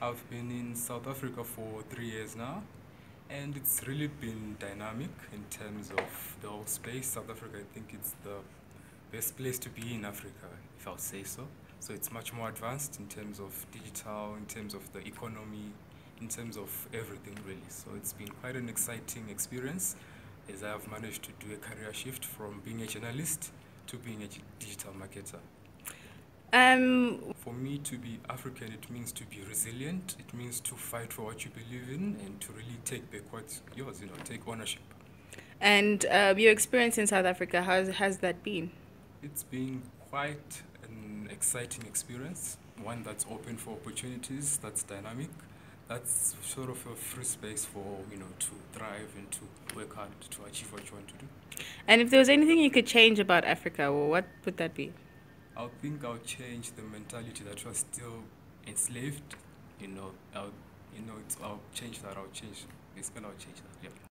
I've been in South Africa for 3 years now, and it's really been dynamic in terms of the whole space. South Africa, I think it's the best place to be in Africa, if I'll say so. So it's much more advanced in terms of digital, in terms of the economy, in terms of everything really. So it's been quite an exciting experience as I have managed to do a career shift from being a journalist to being a digital marketer. For me to be African, it means to be resilient. It means to fight for what you believe in and to really take back what's yours, take ownership. And your experience in South Africa, how has that been? It's been quite an exciting experience, one that's open for opportunities, that's dynamic, that's sort of a free space for, to thrive and to work hard to achieve what you want to do. And if there was anything you could change about Africa, well, what would that be? I think I'll change the mentality that was still enslaved. I'll change that. I'll change. Basically, I'll change that. Yeah.